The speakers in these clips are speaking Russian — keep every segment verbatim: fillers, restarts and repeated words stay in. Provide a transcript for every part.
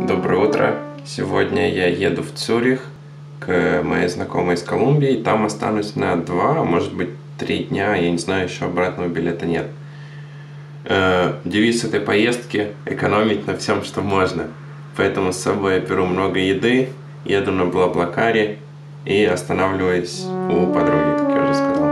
Доброе утро! Сегодня я еду в Цюрих к моей знакомой из Колумбии. Там останусь на два, может быть три дня. Я не знаю, еще обратного билета нет. Э, девиз этой поездки – экономить на всем, что можно. Поэтому с собой я беру много еды, еду на Блаблакаре и останавливаюсь у подруги, как я уже сказал.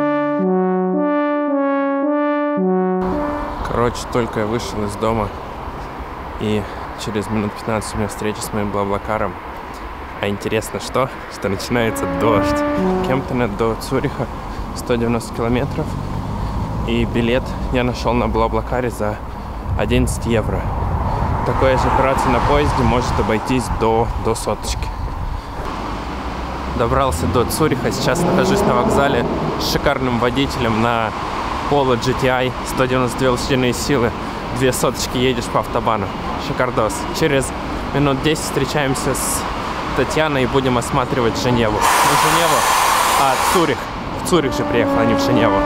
Короче, только я вышел из дома, и через минут пятнадцать у меня встреча с моим Блаблакаром. А интересно что? Что начинается дождь. Кемптона до Цюриха сто девяносто километров. И билет я нашел на Блаблакаре за одиннадцать евро. Такая же операция на поезде может обойтись до, до соточки. Добрался до Цюриха. Сейчас нахожусь на вокзале с шикарным водителем на Polo джи ти ай. сто девяносто две лошадиные силы. Две соточки едешь по автобану. Шикардос. Через минут десять встречаемся с Татьяной и будем осматривать Женеву. Не Женеву, а Цюрих. В Цюрих же приехал, а не в Женеву.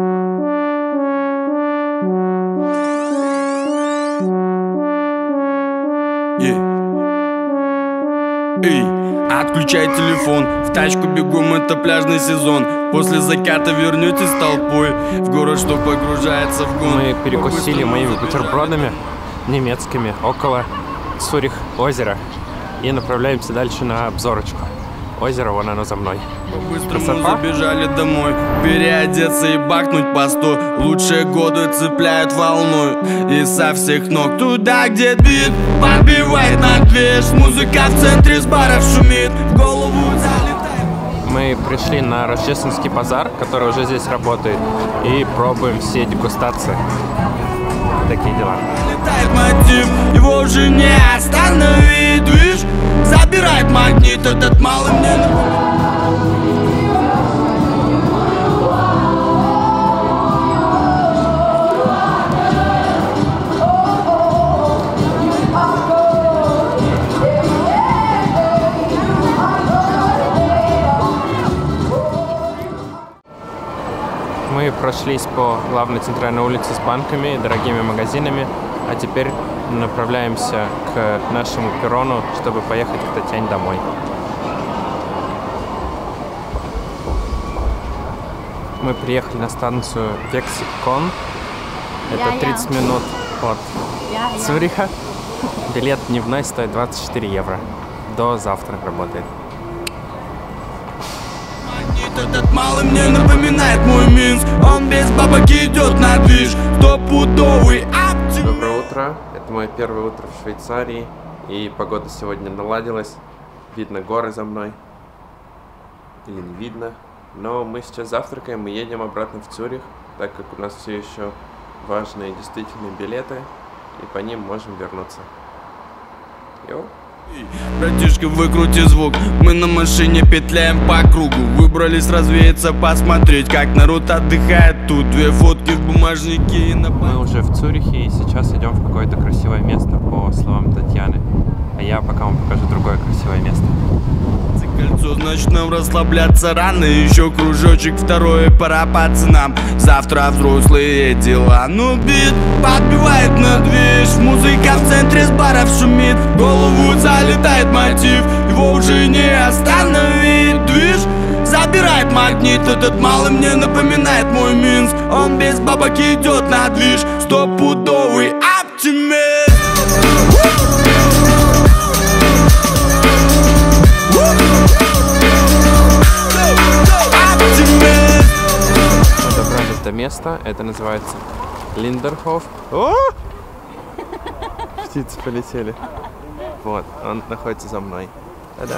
Эй, отключай телефон, в тачку бегом, это пляжный сезон. После заката вернетесь толпой в город, что погружается в гон. Мы перекусили моими бутербродами немецкими около Цюрих озера и направляемся дальше на обзорочку. Озеро, вон оно за мной. По-быстрому забежали домой, переодеться и бахнуть по сто. Лучшие годы цепляют волной и со всех ног туда, где бит подбивает на движ. Музыка в центре с баров шумит, в голову залетает. Мы пришли на рождественский базар, который уже здесь работает, и пробуем все дегустации. Такие дела. Летает мотив, его уже не остановить, движ. Забирает магнит этот малый мне. Мы прошлись по главной центральной улице с банками и дорогими магазинами, а теперь направляемся к нашему перрону, чтобы поехать к Татьяне домой. Мы приехали на станцию Вексикон. Это тридцать минут от Цюриха. Билет дневной стоит двадцать четыре евро. До завтра работает. Этот малый мне напоминает мой Минск. Он без бабок идет на движ. Стопудовый оптимист. Доброе утро. Это мое первое утро в Швейцарии. И погода сегодня наладилась. Видно горы за мной. Или не видно. Но мы сейчас завтракаем и едем обратно в Цюрих, так как у нас все еще важные действительные билеты. И по ним можем вернуться. Йоу. Братишка, выкрути звук, мы на машине петляем по кругу. Выбрались развеяться, посмотреть, как народ отдыхает тут. Две фотки в бумажнике и на... Мы уже в Цюрихе и сейчас идем в какое-то красивое место, по словам Татьяны. А я пока вам покажу другое красивое место. Кольцо, значит нам расслабляться рано. Еще кружочек второй, пора пацанам. Завтра взрослые дела. Ну бит подбивает на движ. Музыка в центре с баров шумит. В голову залетает мотив, его уже не остановить. Движ забирает магнит, этот малый мне напоминает мой Минск. Он без бабок идет на движ. Стопудовый оптимист. Мы добрались до места, это называется Линдерхоф. О! Птицы полетели. Вот, он находится за мной. Та-да!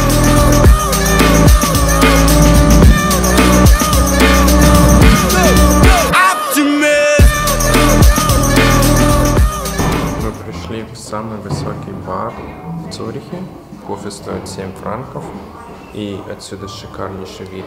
Мы пришли в самый высокий бар в Цюрихе. Кофе стоит семь франков. И отсюда шикарнейший вид.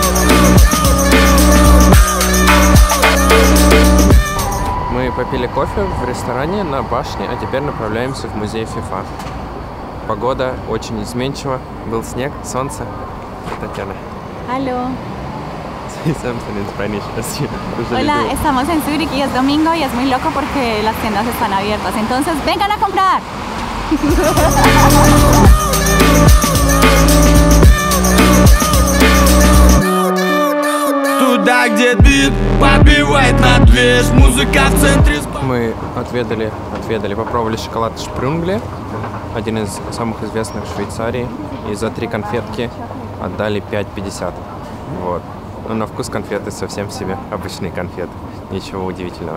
Мы попили кофе в ресторане на башне, а теперь направляемся в музей FIFA. Погода очень изменчива. Был снег, солнце. Татьяна. Aló. Estamos en Spanish, así. Hola, estamos en Zurich y es domingo y es muy loco porque las tiendas están abiertas. Entonces, vengan a comprar. Туда, где бит подбивает на движ, музыка в центре. Мы отведали, отведали, попробовали шоколад Шпрюнгли, один из самых известных в Швейцарии, и за три конфетки отдали пять пятьдесят. Вот. Но на вкус конфеты совсем себе обычные конфеты, ничего удивительного.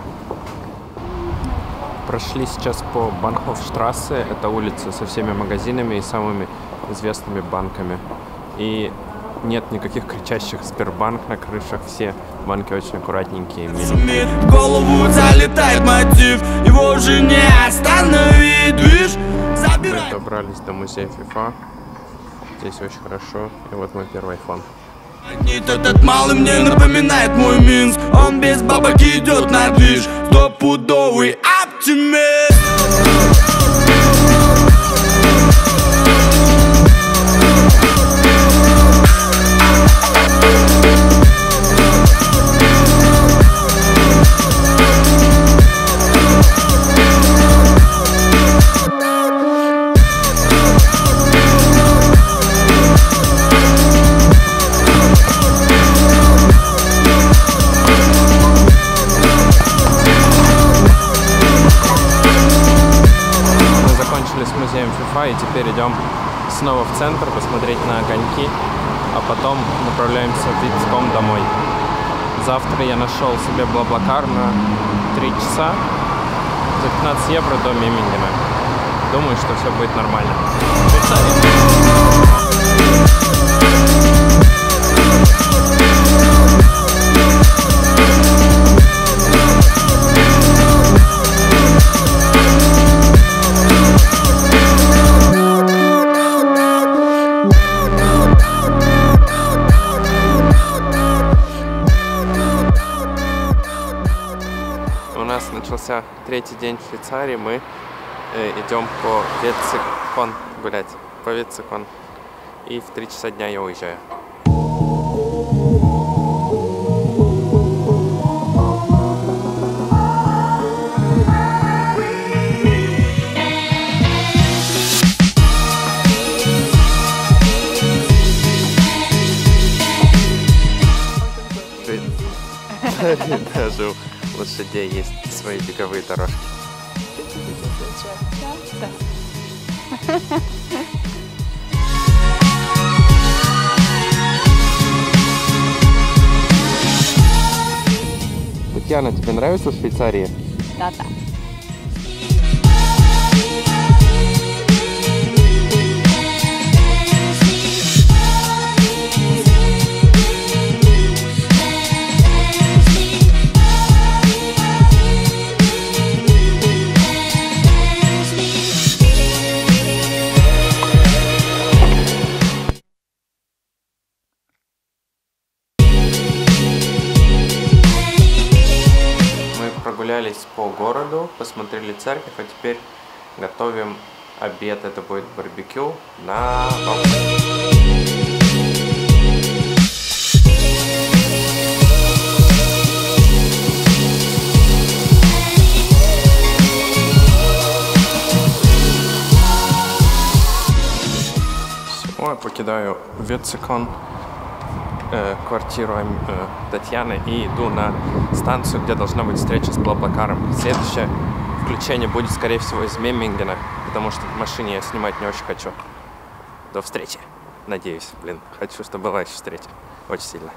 Прошли сейчас по Банхофштрассе, это улица со всеми магазинами и самыми известными банками. И нет никаких кричащих Сбербанк на крышах, все банки очень аккуратненькие. Шумит, в голову залетает мотив, его уже не остановить, движ, забирай. Мы добрались до музея FIFA, здесь очень хорошо, и вот мой первый iPhone. Магнит этот малый мне напоминает мой Минск, он без бабок идет на движ, стопудовый оптимист. И теперь идем снова в центр посмотреть на огоньки, а потом направляемся в Вицком домой. Завтра я нашел себе Блаблакар на три часа за пятнадцать евро до Меммингена. Думаю, что все будет нормально. Начался третий день в Швейцарии, мы э, идем по Вицекон гулять, по Вицекон, и в три часа дня я уезжаю. Даже у лошадей есть свои беговые дорожки. Татьяна, тебе нравится в Швейцарии? Да, да. Прогулялись по городу, посмотрели церковь, а теперь готовим обед. Это будет барбекю на балконе. Все, я покидаю Вицекон, э, квартиру э, Татьяны, и иду на станцию, где должна быть встреча с Блаблакаром. Следующее включение будет, скорее всего, из Меммингена, потому что в машине я снимать не очень хочу. До встречи. Надеюсь, блин. Хочу, чтобы была еще встреча. Очень сильно.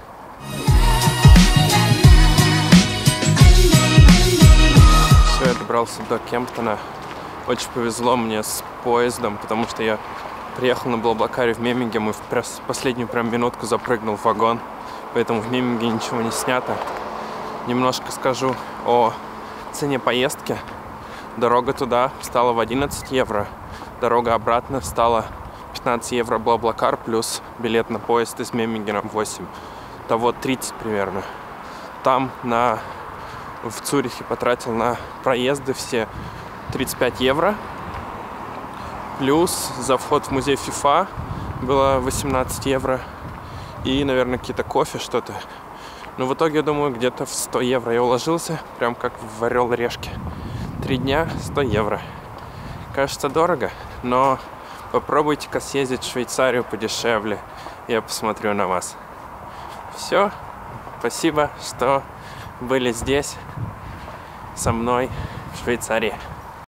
Все, я добрался до Кемптона. Очень повезло мне с поездом, потому что я приехал на Блаблакаре в Мемминген и в последнюю прям минутку запрыгнул в вагон. Поэтому в Меммингене ничего не снято. Немножко скажу о цене поездки. Дорога туда стала в одиннадцать евро. Дорога обратно стала пятнадцать евро Блаблакар, плюс билет на поезд из Меммингена восемь. Того тридцать примерно. Там на... в Цюрихе потратил на проезды все тридцать пять евро. Плюс за вход в музей FIFA было восемнадцать евро. И, наверное, какие-то кофе, что-то. Но в итоге, я думаю, где-то в сто евро я уложился. Прям как в орел решки. Три дня, сто евро. Кажется, дорого, но попробуйте-ка съездить в Швейцарию подешевле. Я посмотрю на вас. Все. Спасибо, что были здесь со мной в Швейцарии.